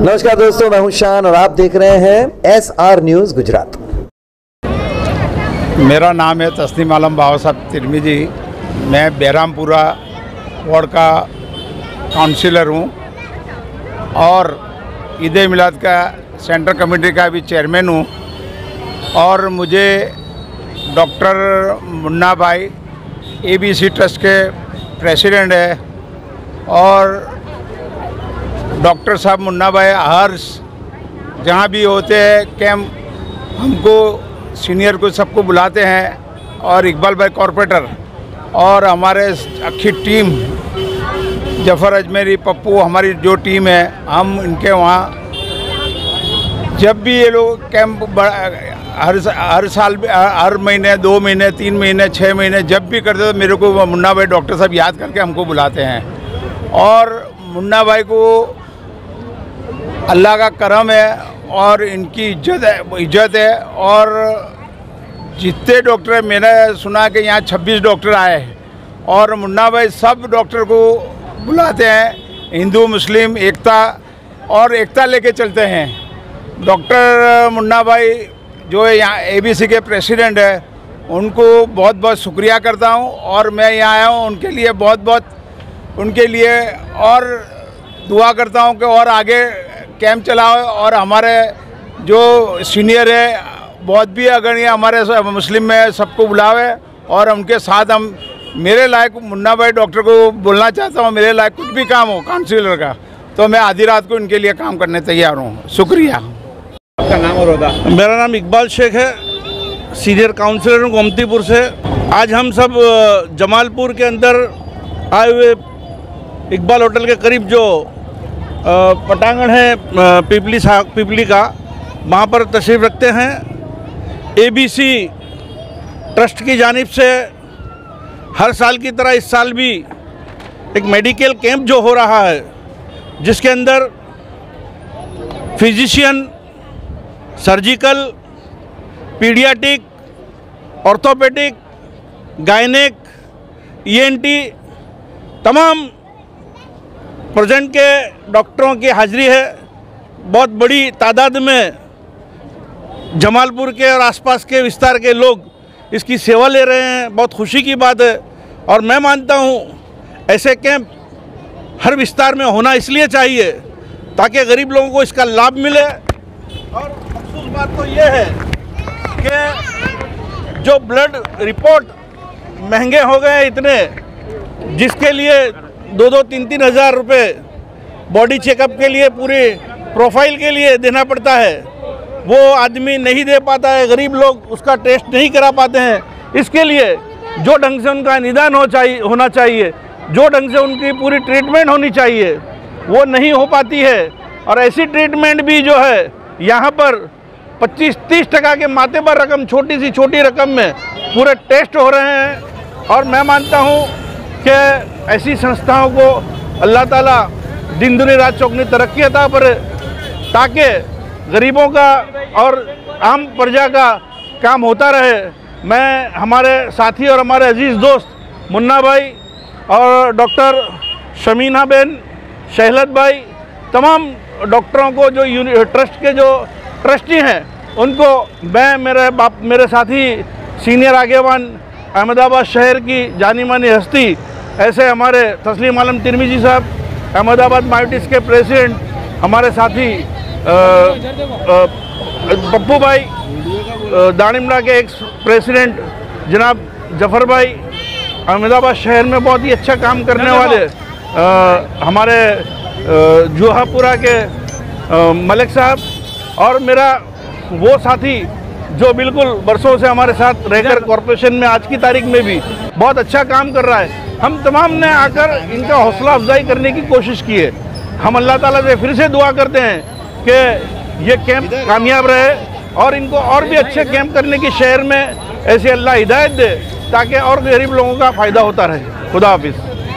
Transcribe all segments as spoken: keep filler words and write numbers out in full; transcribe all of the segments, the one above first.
नमस्कार दोस्तों, मैं हूं शान और आप देख रहे हैं एस आर न्यूज़ गुजरात। मेरा नाम है तस्नीम आलम बाबा साहब तिरमिजी। मैं बेरामपुरा वार्ड का काउंसिलर हूं और ईद ए मिलाद का सेंट्रल कमेटी का भी चेयरमैन हूं। और मुझे डॉक्टर मुन्ना भाई ए बी सी ट्रस्ट के प्रेसिडेंट है और डॉक्टर साहब मुन्ना भाई हर जहाँ भी होते हैं कैंप हमको सीनियर को सबको बुलाते हैं। और इकबाल भाई कॉर्पोरेटर और हमारे अच्छी टीम जफ़र अजमेरी पप्पू हमारी जो टीम है, हम इनके वहाँ जब भी ये लोग कैंप हर हर साल हर महीने दो महीने तीन महीने छः महीने जब भी करते तो मेरे को मुन्ना भाई डॉक्टर साहब याद करके हमको बुलाते हैं। और मुन्ना भाई को अल्लाह का करम है और इनकी इज्जत है इज्जत है और जितने डॉक्टर है, मैंने सुना कि यहाँ छब्बीस डॉक्टर आए और मुन्ना भाई सब डॉक्टर को बुलाते हैं। हिंदू मुस्लिम एकता और एकता लेके चलते हैं। डॉक्टर मुन्ना भाई जो है यहाँ ए बी सी के प्रेसिडेंट है, उनको बहुत बहुत शुक्रिया करता हूँ। और मैं यहाँ आया हूँ उनके लिए बहुत बहुत उनके लिए और दुआ करता हूँ कि और आगे कैंप चलाओ और हमारे जो सीनियर है बहुत भी अगर ये हमारे मुस्लिम में सबको बुलावे और उनके साथ हम मेरे लायक मुन्ना भाई डॉक्टर को बोलना चाहता हूँ, मेरे लायक कुछ भी काम हो काउंसिलर का तो मैं आधी रात को इनके लिए काम करने तैयार हूँ। शुक्रिया। आपका नाम और होगा? मेरा नाम इकबाल शेख है, सीनियर काउंसिलर हूँ गोमतीपुर से। आज हम सब जमालपुर के अंदर आए हुए इकबाल होटल के करीब जो पटांगण है पिपली पिपली का, वहाँ पर तशरीफ़ रखते हैं। ए बी सी ट्रस्ट की जानिब से हर साल की तरह इस साल भी एक मेडिकल कैंप जो हो रहा है, जिसके अंदर physician, surgical, paediatric, orthopaedic, gynaec, E N T तमाम प्रेजेंट के डॉक्टरों की हाजिरी है। बहुत बड़ी तादाद में जमालपुर के और आसपास के विस्तार के लोग इसकी सेवा ले रहे हैं, बहुत खुशी की बात है। और मैं मानता हूँ ऐसे कैंप हर विस्तार में होना इसलिए चाहिए ताकि गरीब लोगों को इसका लाभ मिले। और अफसोस बात तो ये है कि जो ब्लड रिपोर्ट महंगे हो गए इतने, जिसके लिए दो दो तीन तीन हज़ार रुपये बॉडी चेकअप के लिए पूरे प्रोफाइल के लिए देना पड़ता है, वो आदमी नहीं दे पाता है। गरीब लोग उसका टेस्ट नहीं करा पाते हैं। इसके लिए जो ढंग से उनका निदान हो चाहिए होना चाहिए, जो ढंग से उनकी पूरी ट्रीटमेंट होनी चाहिए, वो नहीं हो पाती है। और ऐसी ट्रीटमेंट भी जो है यहाँ पर पच्चीस तीस टका के माथे पर रकम, छोटी सी छोटी रकम में पूरे टेस्ट हो रहे हैं। और मैं मानता हूँ कि ऐसी संस्थाओं को अल्लाह ताला दिन दुनी रात चौगनी तरक्की अता करे ताकि गरीबों का और आम प्रजा का काम होता रहे। मैं हमारे साथी और हमारे अजीज़ दोस्त मुन्ना भाई और डॉक्टर शमीना बेन, शहलत भाई, तमाम डॉक्टरों को जो ट्रस्ट के जो ट्रस्टी हैं उनको मैं मेरे बाप मेरे साथी सीनियर आगेवान अहमदाबाद शहर की जानी मानी हस्ती ऐसे हमारे तस्लीम आलम तिरमिजी साहब, अहमदाबाद माइटिस के प्रेसिडेंट हमारे साथी आ, आ, पप्पू भाई, दानिमड़ा के एक्स प्रेसिडेंट जनाब जफ़र भाई, अहमदाबाद शहर में बहुत ही अच्छा काम करने वाले आ, हमारे जुहापुरा के आ, मलिक साहब, और मेरा वो साथी जो बिल्कुल बरसों से हमारे साथ रहकर कॉरपोरेशन में आज की तारीख में भी बहुत अच्छा काम कर रहा है। हम तमाम ने आकर इनका हौसला अफजाई करने की कोशिश की है। हम अल्लाह ताला से फिर से दुआ करते हैं कि ये कैंप कामयाब रहे और इनको और भी अच्छे कैंप करने की शहर में ऐसे अल्लाह हिदायत दे ताकि और गरीब लोगों का फ़ायदा होता रहे। खुदा हाफिज़।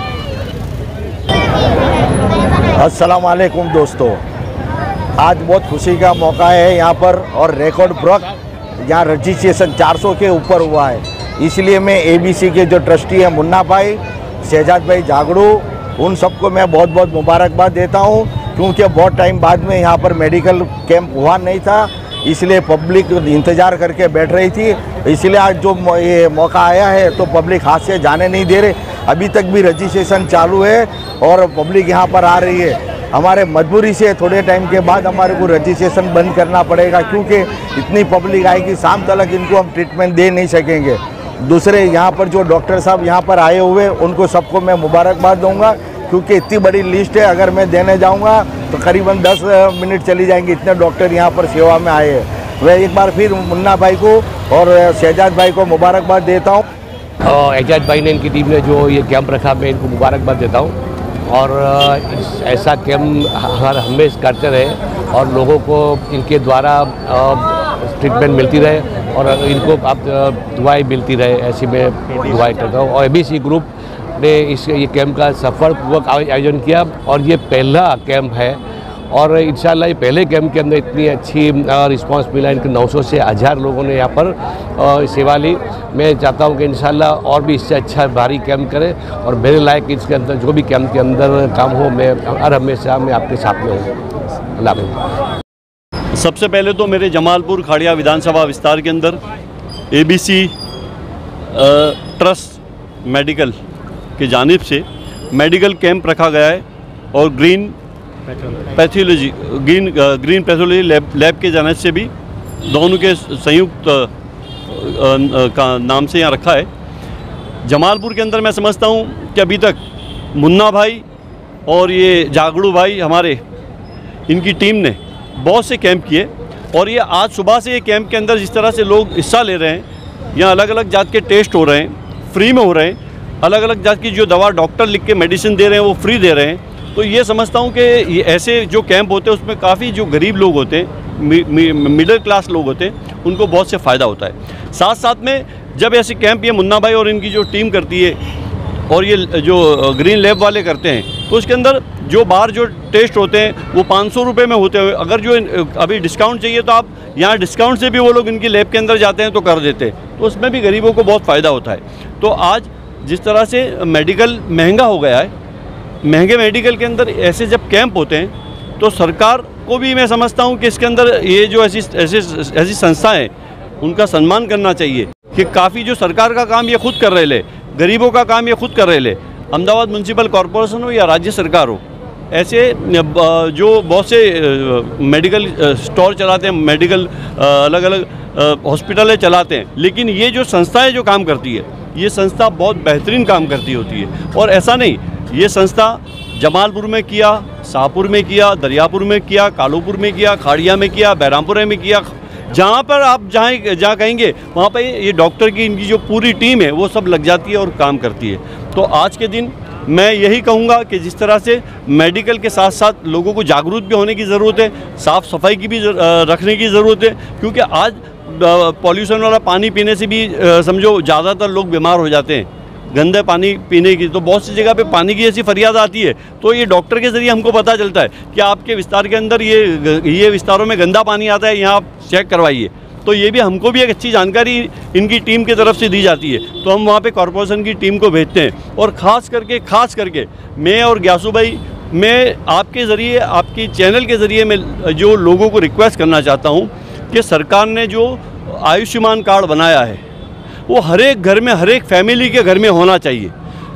अस्सलाम वालेकुम दोस्तों, आज बहुत खुशी का मौका है यहाँ पर और रिकॉर्ड ब्रेक यहाँ रजिस्ट्रेशन चार सौ के ऊपर हुआ है। इसलिए मैं ए बी सी के जो ट्रस्टी हैं मुन्ना भाई, शहजाद भाई जागड़ू, उन सबको मैं बहुत बहुत मुबारकबाद देता हूँ क्योंकि बहुत टाइम बाद में यहाँ पर मेडिकल कैंप हुआ नहीं था, इसलिए पब्लिक इंतज़ार करके बैठ रही थी। इसलिए आज जो ये मौका आया है तो पब्लिक हाथ से जाने नहीं दे रहे। अभी तक भी रजिस्ट्रेशन चालू है और पब्लिक यहाँ पर आ रही है। हमारे मजबूरी से थोड़े टाइम के बाद हमारे को रजिस्ट्रेशन बंद करना पड़ेगा, क्योंकि इतनी पब्लिक आएगी, शाम तक इनको हम ट्रीटमेंट दे नहीं सकेंगे। दूसरे यहाँ पर जो डॉक्टर साहब यहाँ पर आए हुए उनको सबको मैं मुबारकबाद दूंगा, क्योंकि इतनी बड़ी लिस्ट है, अगर मैं देने जाऊँगा तो करीबन दस मिनट चली जाएंगी, इतने डॉक्टर यहाँ पर सेवा में आए हैं। मैं एक बार फिर मुन्ना भाई को और शहजाद भाई को मुबारकबाद देता हूँ। एजाज भाई ने, इनकी टीम ने जो ये कैंप रखा, मैं इनको मुबारकबाद देता हूँ। और ऐसा कैंप हर हमेशा करते रहे और लोगों को इनके द्वारा ट्रीटमेंट मिलती रहे और इनको आप दुआएं मिलती रहे, ऐसी मैं दुआएं करता हूँ। और एबीसी ग्रुप ने इस ये कैंप का सफलपूर्वक आयोजन किया और ये पहला कैंप है और इंशाल्लाह ये पहले कैंप के अंदर इतनी अच्छी रिस्पांस मिला। इनके नौ सौ से हज़ार लोगों ने यहाँ पर सेवा ली। मैं चाहता हूँ कि इंशाल्लाह और भी इससे अच्छा भारी कैंप करें और मेरे लायक इसके अंदर जो भी कैंप के अंदर काम हो, मैं हर हमेशा मैं आपके साथ में हूँ। अल्लाह हाफ़िज़। सबसे पहले तो मेरे जमालपुर खाड़िया विधानसभा विस्तार के अंदर एबीसी ट्रस्ट मेडिकल की जानिब से मेडिकल कैंप रखा गया है और green pathology green green pathology lab lab के जानिब से भी दोनों के संयुक्त का नाम से यहाँ रखा है। जमालपुर के अंदर मैं समझता हूँ कि अभी तक मुन्ना भाई और ये जागड़ू भाई हमारे, इनकी टीम ने बहुत से कैंप किए और ये आज सुबह से ये कैंप के अंदर जिस तरह से लोग हिस्सा ले रहे हैं, यहाँ अलग अलग जात के टेस्ट हो रहे हैं, फ्री में हो रहे हैं, अलग अलग जात की जो दवा डॉक्टर लिख के मेडिसिन दे रहे हैं वो फ्री दे रहे हैं। तो ये समझता हूँ कि ये ऐसे जो कैंप होते हैं उसमें काफ़ी जो गरीब लोग होते हैं, मिडिल क्लास लोग होते हैं, उनको बहुत से फ़ायदा होता है। साथ साथ में जब ऐसे कैंप ये मुन्ना भाई और इनकी जो टीम करती है और ये जो ग्रीन लैब वाले करते हैं, तो उसके अंदर जो बाहर जो टेस्ट होते हैं वो पाँच सौ रुपये में होते हुए, अगर जो अभी डिस्काउंट चाहिए तो आप यहाँ डिस्काउंट से भी वो लोग इनकी लैब के अंदर जाते हैं तो कर देते हैं, तो उसमें भी गरीबों को बहुत फ़ायदा होता है। तो आज जिस तरह से मेडिकल महंगा हो गया है, महंगे मेडिकल के अंदर ऐसे जब कैंप होते हैं तो सरकार को भी मैं समझता हूँ कि इसके अंदर ये जो ऐसी ऐसी ऐसी संस्थाएँ उनका सम्मान करना चाहिए कि काफ़ी जो सरकार का काम ये खुद कर रहे ले, गरीबों का काम ये खुद कर रहे ले। अहमदाबाद म्यूनसिपल कॉरपोरेशन हो या राज्य सरकार हो, ऐसे जो बहुत से मेडिकल स्टोर चलाते हैं, मेडिकल अलग अलग हॉस्पिटलें चलाते हैं, लेकिन ये जो संस्थाएं जो काम करती है, ये संस्था बहुत बेहतरीन काम करती होती है। और ऐसा नहीं, ये संस्था जमालपुर में किया, शाहपुर में किया, दरियापुर में किया, कालूपुर में किया, खाड़िया में किया, बहरामपुरा में किया, जहाँ पर आप जहाँ जहाँ कहेंगे वहाँ पर ये डॉक्टर की इनकी जो पूरी टीम है वो सब लग जाती है और काम करती है। तो आज के दिन मैं यही कहूँगा कि जिस तरह से मेडिकल के साथ साथ लोगों को जागरूक भी होने की ज़रूरत है, साफ़ सफाई की भी रखने की ज़रूरत है, क्योंकि आज पॉल्यूशन वाला पानी पीने से भी समझो ज़्यादातर लोग बीमार हो जाते हैं, गंदे पानी पीने की। तो बहुत सी जगह पे पानी की ऐसी फरियाद आती है, तो ये डॉक्टर के ज़रिए हमको पता चलता है कि आपके विस्तार के अंदर ये ये विस्तारों में गंदा पानी आता है, यहाँ आप चेक करवाइए। तो ये भी हमको भी एक अच्छी जानकारी इनकी टीम की तरफ से दी जाती है, तो हम वहाँ पे कॉरपोरेशन की टीम को भेजते हैं। और ख़ास करके खास करके मैं और ग्यासू भाई, मैं आपके ज़रिए, आपकी चैनल के ज़रिए मैं जो लोगों को रिक्वेस्ट करना चाहता हूँ कि सरकार ने जो आयुष्मान कार्ड बनाया है वो हर एक घर में, हर एक फैमिली के घर में होना चाहिए।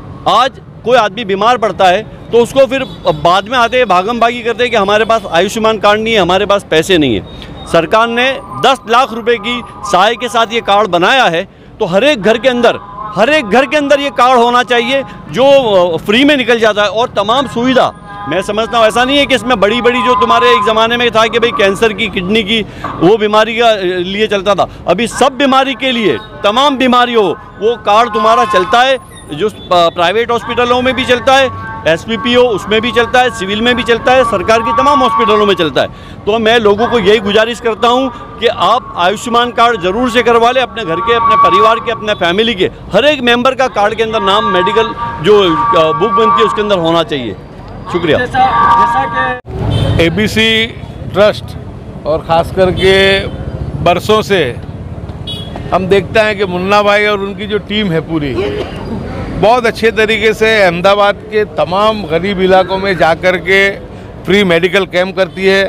आज कोई आदमी बीमार पड़ता है तो उसको फिर बाद में आते हैं भागम भागी करते हैं कि हमारे पास आयुष्मान कार्ड नहीं है, हमारे पास पैसे नहीं है। सरकार ने दस लाख रुपए की सहाय के साथ ये कार्ड बनाया है, तो हर एक घर के अंदर हर एक घर के अंदर ये कार्ड होना चाहिए जो फ्री में निकल जाता है। और तमाम सुविधा मैं समझता हूँ, ऐसा नहीं है कि इसमें बड़ी बड़ी जो तुम्हारे एक ज़माने में था कि भाई कैंसर की, किडनी की, वो बीमारी का लिए चलता था, अभी सब बीमारी के लिए, तमाम बीमारियों वो कार्ड तुम्हारा चलता है, जो प्राइवेट हॉस्पिटलों में भी चलता है, एसपीपी हो उसमें भी चलता है, सिविल में भी चलता है, सरकार की तमाम हॉस्पिटलों में चलता है। तो मैं लोगों को यही गुजारिश करता हूँ कि आप आयुष्मान कार्ड ज़रूर से करवा लें, अपने घर के, अपने परिवार के, अपने फैमिली के हर एक मेंबर का कार्ड के अंदर नाम मेडिकल जो बुक बनती है उसके अंदर होना चाहिए। शुक्रिया। जैसा, जैसा कि एबीसी ट्रस्ट और ख़ास करके बरसों से हम देखते हैं कि मुन्ना भाई और उनकी जो टीम है पूरी बहुत अच्छे तरीके से अहमदाबाद के तमाम गरीब इलाकों में जा कर के फ्री मेडिकल कैंप करती है।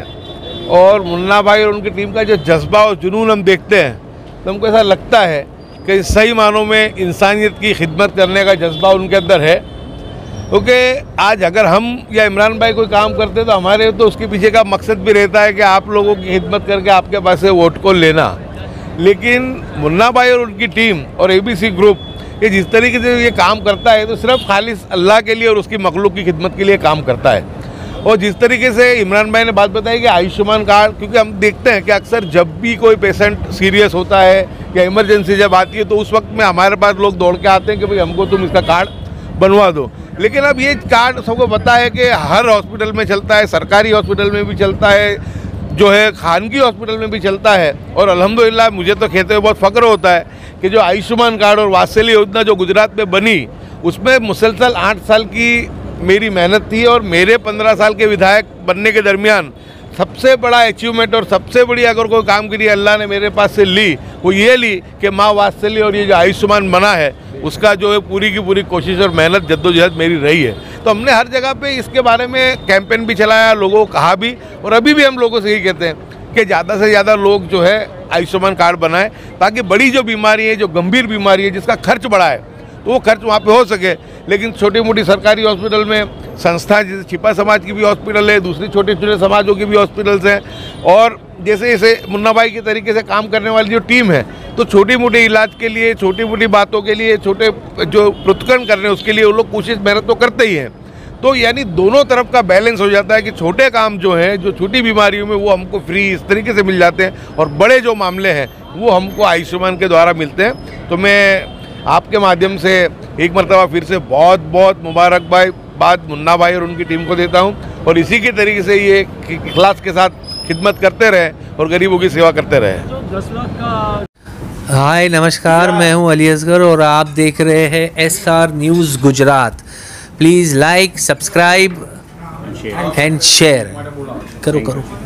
और मुन्ना भाई और उनकी टीम का जो जज्बा और जुनून हम देखते हैं तो हमको ऐसा लगता है कि सही मानों में इंसानियत की खिदमत करने का जज्बा उनके अंदर है। क्योंकि आज अगर हम या इमरान भाई कोई काम करते तो हमारे तो उसके पीछे का मकसद भी रहता है कि आप लोगों की खिदमत करके आपके पास से वोट को लेना। लेकिन मुन्ना भाई और उनकी टीम और एबीसी ग्रुप ये जिस तरीके से ये काम करता है तो सिर्फ खालिस अल्लाह के लिए और उसकी मखलूक की खिदमत के लिए काम करता है। और जिस तरीके से इमरान भाई ने बात बताई कि आयुष्मान कार्ड, क्योंकि हम देखते हैं कि अक्सर जब भी कोई पेशेंट सीरियस होता है या इमरजेंसी जब आती है तो उस वक्त में हमारे पास लोग दौड़ के आते हैं कि भाई हमको तुम इसका कार्ड बनवा दो। लेकिन अब ये कार्ड सबको पता है कि हर हॉस्पिटल में चलता है, सरकारी हॉस्पिटल में भी चलता है, जो है खानगी हॉस्पिटल में भी चलता है। और अल्हम्दुलिल्लाह मुझे तो कहते हुए बहुत फ़ख्र होता है कि जो आयुष्मान कार्ड और वात्सल्य योजना जो गुजरात में बनी उसमें मुसलसल आठ साल की मेरी मेहनत थी। और मेरे पंद्रह साल के विधायक बनने के दरमियान सबसे बड़ा अचीवमेंट और सबसे बड़ी अगर कोई काम करी अल्लाह ने मेरे पास से ली वो ये ली कि माँ वात्सल्य और ये जो आयुष्मान बना है उसका जो है पूरी की पूरी कोशिश और मेहनत जद्दोजहद मेरी रही है। तो हमने हर जगह पे इसके बारे में कैंपेन भी चलाया, लोगों को कहा भी, और अभी भी हम लोगों से यही कहते हैं कि ज़्यादा से ज़्यादा लोग जो है आयुष्मान कार्ड बनाएं ताकि बड़ी जो बीमारी है, जो गंभीर बीमारी है जिसका खर्च बड़ा है तो वो खर्च वहाँ पे हो सके। लेकिन छोटी मोटी सरकारी हॉस्पिटल में संस्था जैसे छिपा समाज की भी हॉस्पिटल है, दूसरी छोटे छोटे समाजों की भी हॉस्पिटल्स हैं, और जैसे जैसे मुन्ना भाई के तरीके से काम करने वाली जो टीम है तो छोटी मोटी इलाज के लिए, छोटी मोटी बातों के लिए, छोटे जो पृथक्करण कर रहे हैं उसके लिए वो लोग कोशिश मेहनत तो करते ही हैं। तो यानी दोनों तरफ का बैलेंस हो जाता है कि छोटे काम जो हैं, जो छोटी बीमारियों में वो हमको फ्री इस तरीके से मिल जाते हैं और बड़े जो मामले हैं वो हमको आयुष्मान के द्वारा मिलते हैं। तो मैं आपके माध्यम से एक मरतबा फिर से बहुत बहुत मुबारकबाद मुन्ना भाई और उनकी टीम को देता हूं और इसी के तरीके से ये इखलास के साथ खिदमत करते रहें और गरीबों की सेवा करते रहें। हाय नमस्कार, मैं हूं अली असगर और आप देख रहे हैं S R news Gujarat. Please like, subscribe and share करो करो।